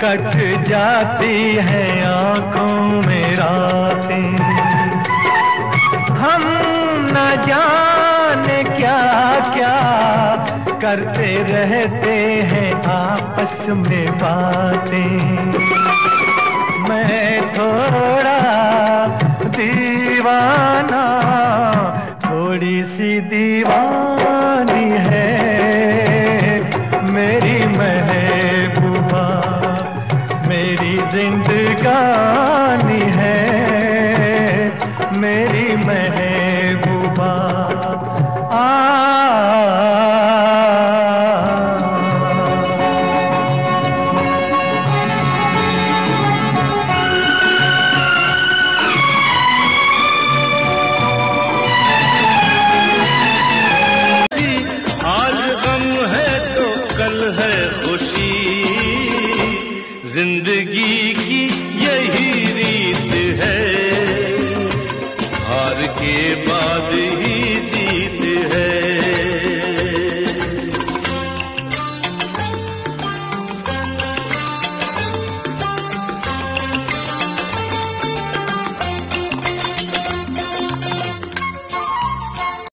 Cut जाती है आंखों में रातें। हम न जाने क्या क्या करते रहते हैं आपस में बातें। मैं थोड़ा दीवाना, थोड़ी सी दीवानी है मेरी महबूबा, मेरी जिंदगानी है मेरी महबूबा। जिंदगी की यही रीत